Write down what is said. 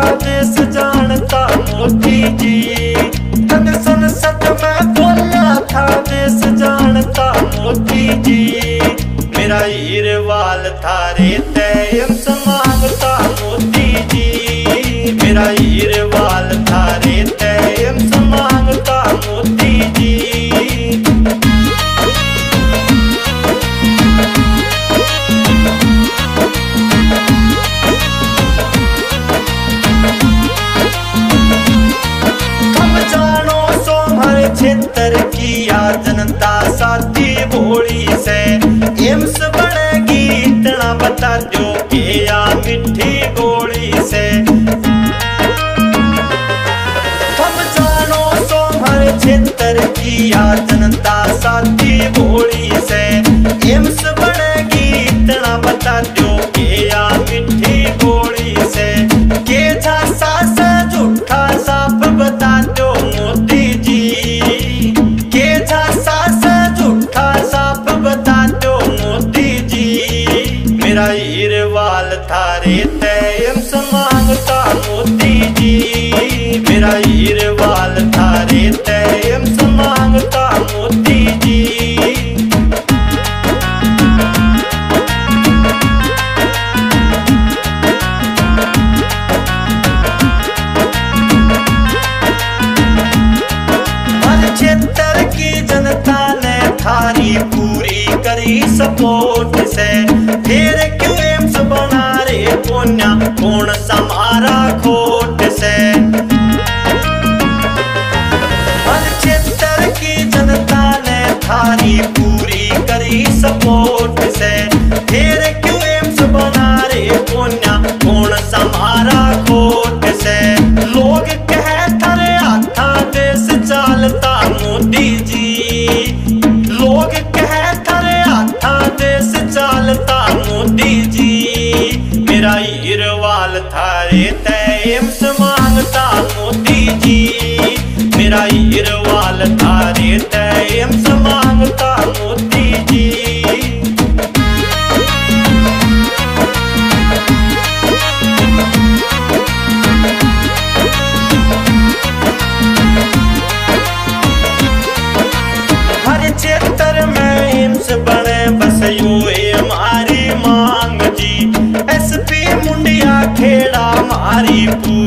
देश जानता मोदी जी। तन संसद में बोला था देश जानता मोदी जी। मेरा हीरवाल थारे एम्स मांगता मोदी जी। मेरा हीरवाल थारे एम्स मांगता मोदी जी। क्षेत्र किया जनता साथी भोली से। एम्स बनेगी इतना बता दो कि या मिठी गोली से। हम जानो सो हर क्षेत्र किया जनता साथी भोली से। एम्स बनेगी इतना बता दो कि या मिठी गोली से। के झांसा से झूठा साफ बता दो मोदी जी। मेरा हीरवाल थारे एम्स मांगता मोदी जी। मेरा हीरवाल थारे एम्स मांगता मोदी जी। हर क्षेत्र की जनता ने थारी पूरी करी सपोर्ट से। फिर क्यों एम्स बना रे कोन्या कौन समारा खोट से। हर क्षेत्र की जनता ने थारी पूरी करी सपोर्ट से। फिर क्यों एम्स बना रे कोन्या कौन समारा खोट से। लोग कह थारे हाथा देश चालता मोदी जी। लोग कह थारे हाथा देश चालता मोदी जी। मेरा हीरवाल थारे एम्स मांगता मोदी जी। मेरा हीरवाल थारे एम्स मांगता मोदी जी। हर क्षेत्र में एम्स बने बस यूं हमारी मांग जी। एसपी मुंडिया खेड़ा मारी